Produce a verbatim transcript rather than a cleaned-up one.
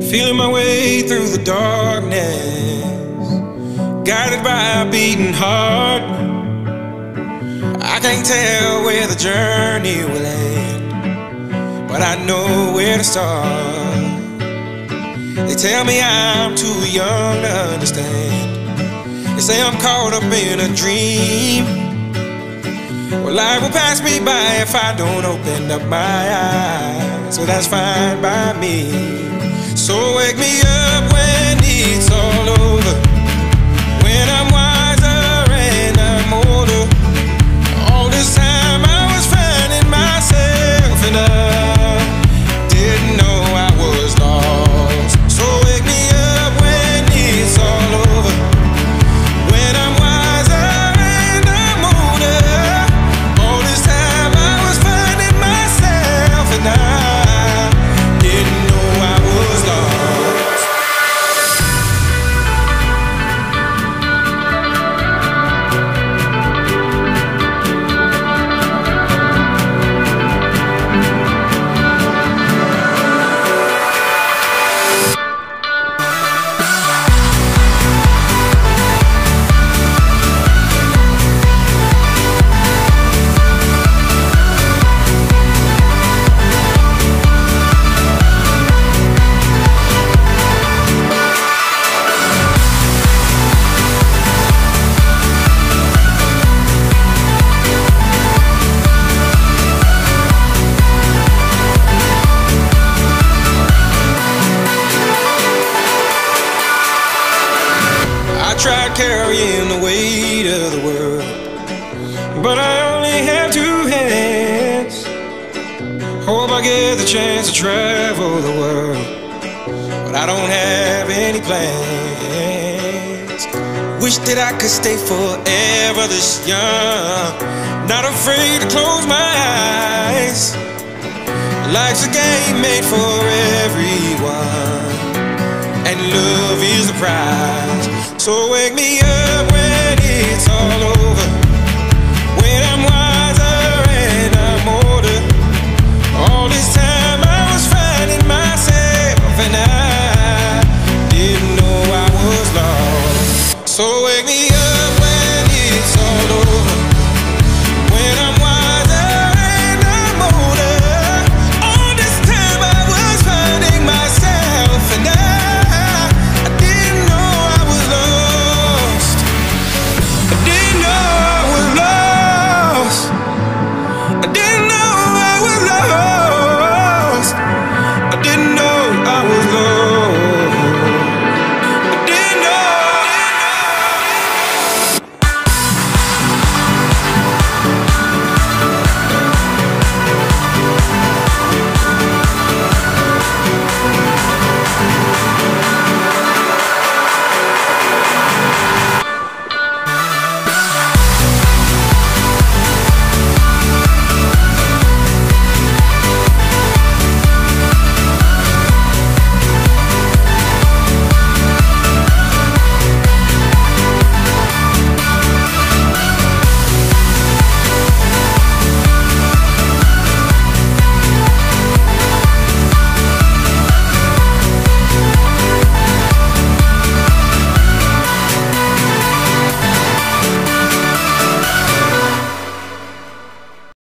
Feeling my way through the darkness, guided by a beating heart. I can't tell where the journey will end, but I know where to start. They tell me I'm too young to understand. They say I'm caught up in a dream. Well, life will pass me by if I don't open up my eyes, so that's fine by me. So wake me up when it's all over, when I'm wiser and I'm older. All this time I was finding myself and I didn't know I was lost. So wake me up when it's all over, when I'm wiser and I'm older. All this time I was finding myself and I didn't know I was lost. I tried carrying the weight of the world, but I only have two hands. Hope I get the chance to travel the world, but I don't have any plans. Wish that I could stay forever this young, not afraid to close my eyes. Life's a game made for everyone, and love is the prize. So wake me up when it's all over.